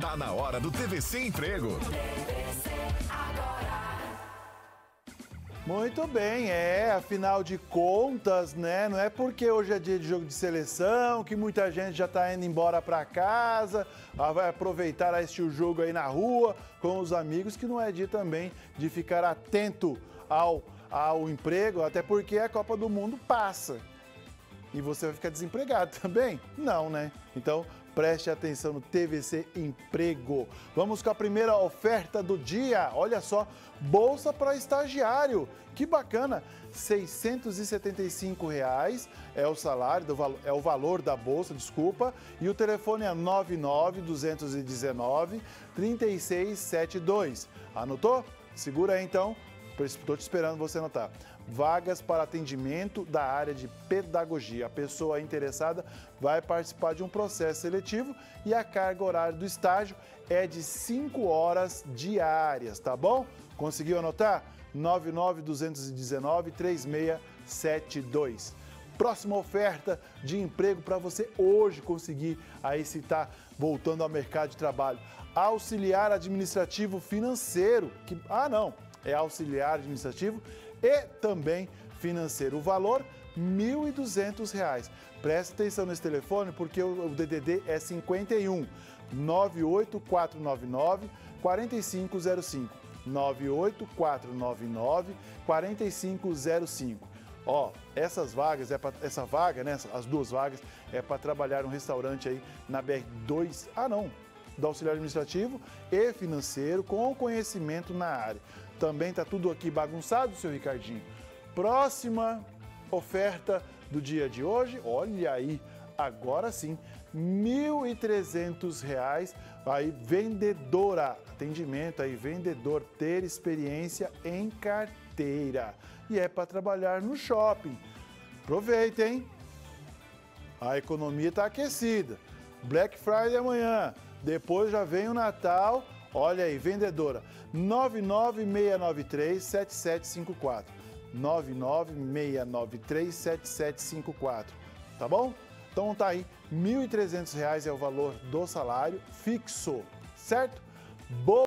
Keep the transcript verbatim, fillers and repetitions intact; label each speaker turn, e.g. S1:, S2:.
S1: Tá na hora do T V C Emprego.
S2: Muito bem, é, afinal de contas, né, não é porque hoje é dia de jogo de seleção, que muita gente já está indo embora para casa, vai aproveitar a assistir o jogo aí na rua, com os amigos, que não é dia também de ficar atento ao, ao emprego, até porque a Copa do Mundo passa. E você vai ficar desempregado também? Não, né? Então, preste atenção no T V C Emprego. Vamos com a primeira oferta do dia. Olha só, bolsa para estagiário. Que bacana! seiscentos e setenta e cinco reais é o salário, do, é o valor da bolsa, desculpa. E o telefone é nove nove, dois um nove, três seis sete dois. Anotou? Segura aí então. Estou te esperando você anotar. Vagas para atendimento da área de pedagogia. A pessoa interessada vai participar de um processo seletivo e a carga horária do estágio é de cinco horas diárias, tá bom? Conseguiu anotar? nove nove, dois um nove, três seis sete dois. Próxima oferta de emprego para você hoje conseguir aí se tá voltando ao mercado de trabalho. Auxiliar administrativo financeiro. Que, ah, não. É auxiliar administrativo e também financeiro. O valor, mil e duzentos reais. Preste atenção nesse telefone porque o D D D é cinquenta e um, nove oito quatro nove nove, quatro cinco zero cinco. nove oito quatro nove nove, quatro cinco zero cinco. Ó, essas vagas, é pra, essa vaga, né, as duas vagas, é para trabalhar num restaurante aí na B R dois. Ah, não. Do auxiliar administrativo e financeiro com conhecimento na área. Também está tudo aqui bagunçado, seu Ricardinho. Próxima oferta do dia de hoje, olha aí, agora sim, mil e trezentos reais, aí vendedora, atendimento aí, vendedor, ter experiência em carteira. E é para trabalhar no shopping. Aproveita, hein? A economia está aquecida. Black Friday amanhã. Depois já vem o Natal, olha aí, vendedora, nove nove seis nove três, sete sete cinco quatro, nove nove seis nove três, sete sete cinco quatro, tá bom? Então tá aí, mil e trezentos reais é o valor do salário fixo, certo? Boa